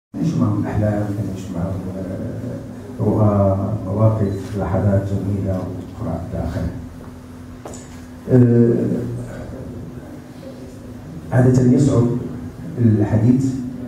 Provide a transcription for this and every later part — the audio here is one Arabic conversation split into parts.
كنعيش معهم أحلام، كنعيش معهم رؤى، مواقف، لحظات جميلة وأخرى إلى آخره. عادة يصعب الحديث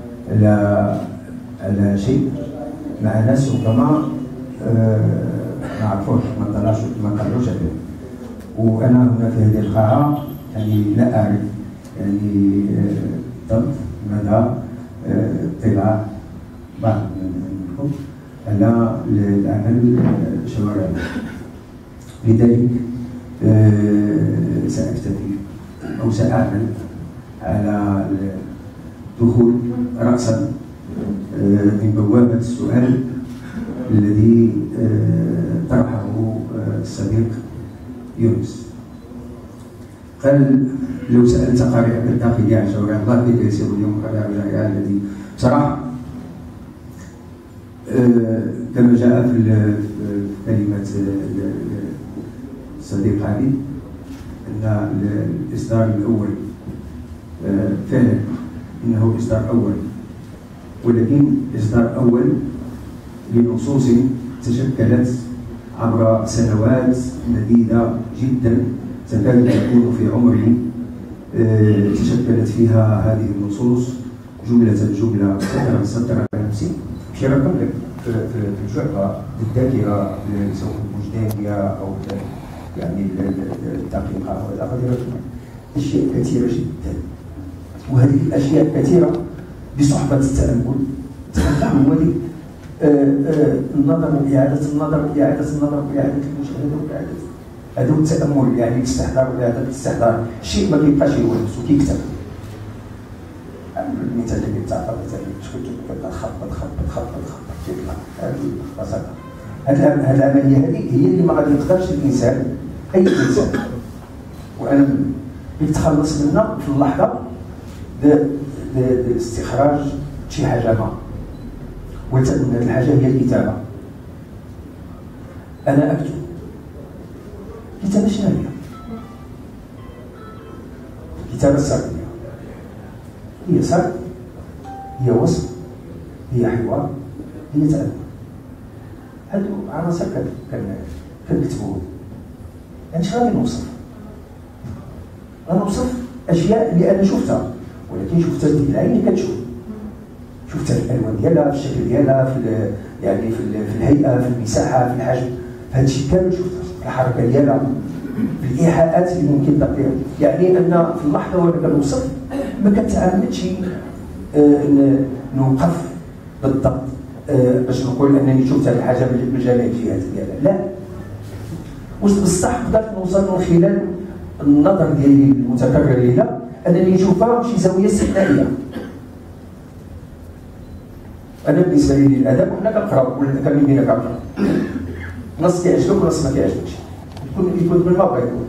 على شيء مع ناس ربما ما عرفوش، ما قرروش عليه، وأنا هنا في هذه القاعة يعني لا أعرف يعني بالضبط مدى اطلاع بعض منكم على العمل الشوارعي. لذلك سأكتفي أو سأعمل على الدخول رأسا من بوابة السؤال الذي طرحه الصديق يونس. قال: لو سألت قارئك الداخلي عن شوارع الله كيف يسير اليوم قارئ الجائع الذي بصراحة كما جاء في كلمة الصديق علي أن الإصدار الأول فعلا إنه إصدار أول، ولكن إصدار أول لنصوص تشكلت عبر سنوات مديدة جدا تكاد تكون في عمري، تشكلت فيها هذه النصوص جملة سطرا سطرا نفسي في رقم في الجعبة الذاكرة سواء الوجدانية أو يعني الدقيقة وإلى آخره. أشياء كثيرة جدا، وهذه الأشياء الكثيرة بصحبة التأمل تخلى ولي النظر وإعادة النظر وإعادة النظر وإعادة المشاهدة وإعادة هذا التأمل، يعني الاستحضار وإعادة الاستحضار. الشيء ما كيبقاش يونس وكيكتب. المثال اللي تعطى مثلا شكون كيبقى خبط كيطلع هذه البساطة. هذه العملية هذه هي اللي ما غادي يقدرش الإنسان أي إنسان وأنا يتخلص منها في اللحظة باستخراج شي حاجة ما، وتكون هذه الحاجة هي الكتابة. أنا أكتب كتابة شنو هي؟ كتابة سردية، هي سرد، هي وصف، هي حوار، هي تأمل. هادو عناصر كنكتبوهم. يعني اش غادي نوصف؟ غنوصف أشياء اللي أنا شفتها، ولكن شفتها ديك العين اللي كتشوف، شفتها في الألوان ديالها، في الشكل ديالها، في يعني في الهيئة، في المساحة، في الحجم، هذا الشيء كامل شفتها، الحركة ديالها، في الإيحاءات اللي ممكن تعطيها. يعني أن في اللحظة وأنا كنوصف ما كنتعمدش نوقف بالضبط باش نقول أنني شفت هذه الحاجة بالجميع الجهات ديالها، لا. بصح قدرت نوصل من خلال النظر ديالي المتكرر ليها أنني نشوفها شي زاوية استثنائية. أنا بالنسبة لي الأدب وحنا كنقراو ولا كاملين بينا كنقراو، نص كيعجبك ونص ما كيعجبكش، يكون بالما بغا يكون.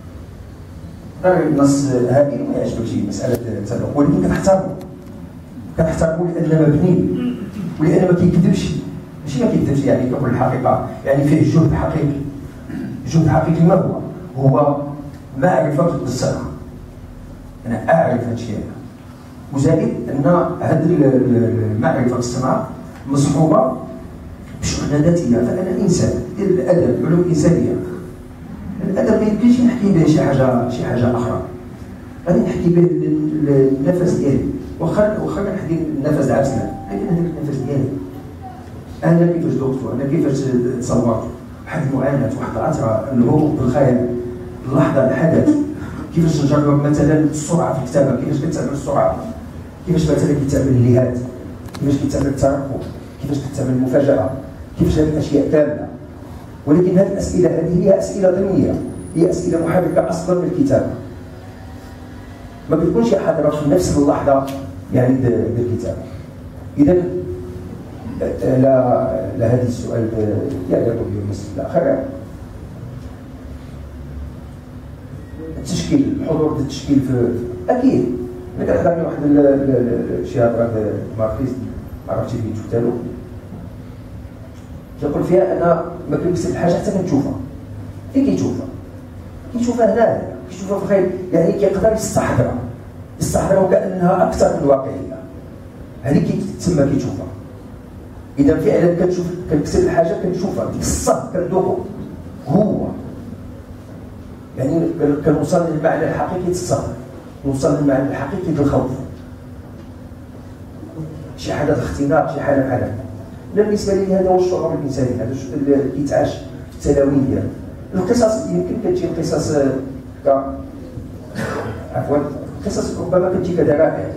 النص هادي ما يعجبكش مسألة تناقض، ولكن كنحترمو لأنه مبني ولأنه ما كيكذبش، ماشي ما كيكذبش يعني كيقول الحقيقة، يعني فيه جهد حقيقي. جهد حقيقي ما هو؟ هو معرفة بالصنعة. أنا أعرف هذا الشيء، وزائد أن هذه المعرفة بالصنعة مصحوبة بشغلة ذاتية. فأنا إنسان ديال الأدب، العلوم الإنسانية. الأدب ما يمكنش نحكي به شي حاجة أخرى، غادي نحكي به النفس ديالي، واخا كنحكي النفس عفسنا، لكن هذاك النفس ديالي أنا كيفاش ذقته، أنا كيفاش تصورت، واحد المعاناة، واحد العثرة، الهروب بالخيال، اللحظة، الحدث، كيفاش نجرب مثلا السرعة في الكتابة، كيفاش كتعمل السرعة، كيفاش مثلا كتعمل الهيئات، كيفاش كتعمل الترقب، كيفاش كتعمل المفاجأة، كيفاش هذه الأشياء كاملة. ولكن هذه الأسئلة هذه هي أسئلة ضمنية، هي أسئلة محركة أصلا من الكتابة، ما بتكونش حاضرة في نفس اللحظة يعني بالكتابة. إذا لا هذا السؤال يعني يقول يونس الآخر التشكيل، الحضور ديال التشكيل في أكيد. أنا كنحضرني واحد شي هضرة ماركسيست ما عرفتش فين شفتها له، كيقول فيها أنا ما كنكتب الحاجة حتى كنشوفها. فين كيشوفها هنا، كيشوفها في الخير، يعني كيقدر يستحضرها وكأنها أكثر من الواقعية. هذه تسمى كيتشوفها. اذا فعلا كنشوف كنكتب الحاجه كنشوفها ديك الصه كندوقو هو، يعني كنوصل للمعنى الحقيقي الصبر، نوصل للمعنى الحقيقي الخوف، شي حاجه الاختناق، شي حاجه بحال هكا. بالنسبه لي هذا هو الشعور الانساني، هذا اللي كيتعاش في التلاوين ديالو. القصص يمكن كتجي قصص عفوا قصص ربما كتجي كدرائع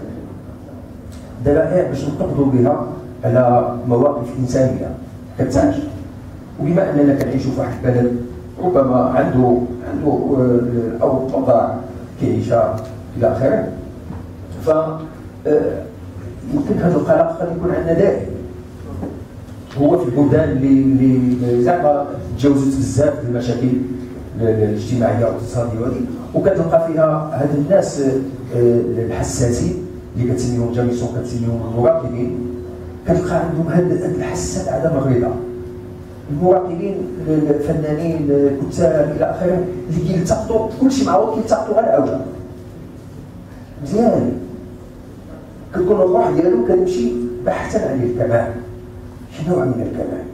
باش نقضوا بها على مواقف انسانيه كتعاش. وبما اننا كنعيشوا في واحد البلد ربما عنده اوضاع كيعيشها الى اخره، ف يمكن هذا القلق قد يكون عندنا دائم. هو في البلدان اللي زعما تجاوزت بزاف المشاكل الاجتماعيه والاقتصاديه هذه، وكتلقى فيها هاد الناس الحساسين اللي كتسميهم جاميسون، كتسميهم المراقبين، كتلقى عندهم هاد الحاسه عدم الرضا. المراقبين الفنانين الكتاب الى اخره اللي كيلتقطوا كلشي معاهم، كيلتقطوا غير الاولى مزيان، كتكون الروح ديالو كتمشي بحثا عن الكمال. شي نوع من الكمال؟